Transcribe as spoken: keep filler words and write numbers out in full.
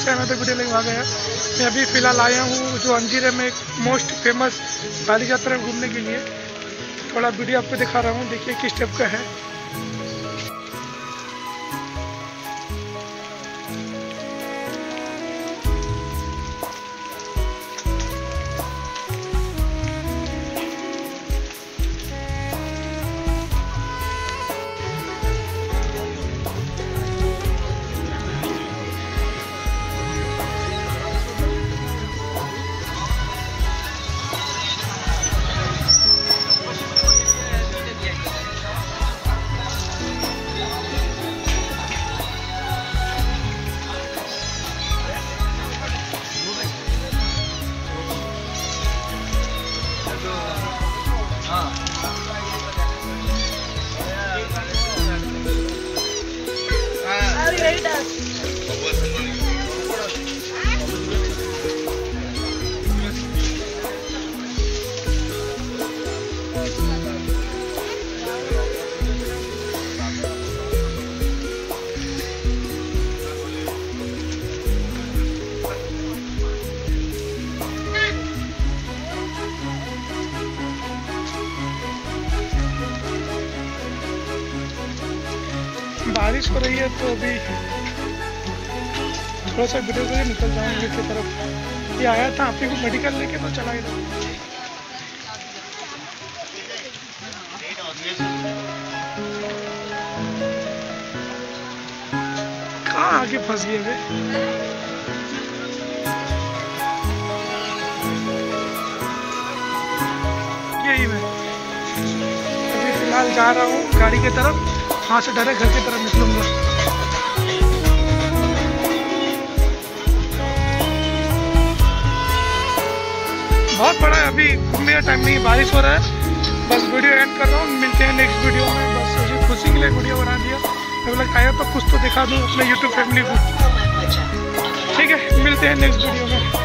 से another video लेके आ गया। मैं अभी फ़िलहाल आया हूँ जो अंजीरे में एक मोस्ट फेमस बाली यात्रा घूमने के लिए। थोड़ा वीडियो आपको दिखा रहा हूँ, देखिए किस टाइप का है। बारिश हो रही है तो अभी थोड़ा सा वीडियो को निकल जाऊंगे की तरफ। ये आया था आप ही को मेडिकल लेके तो चला गया। कहाँ आगे फंस गए वे। यही मैं अभी फिलहाल जा रहा हूँ गाड़ी की तरफ, वहाँ से डायरेक्ट घर की तरफ निकलूंगा। बहुत बड़ा है, अभी घूमने का टाइम नहीं, बारिश हो रहा है। बस वीडियो एंड कर रहा हूँ, मिलते हैं नेक्स्ट वीडियो में। बस मुझे खुशी के लिए वीडियो बना दिया, मैं बोला आया तो कुछ तो दिखा दूँ अपने यूट्यूब फैमिली को। ठीक है, मिलते हैं नेक्स्ट वीडियो में।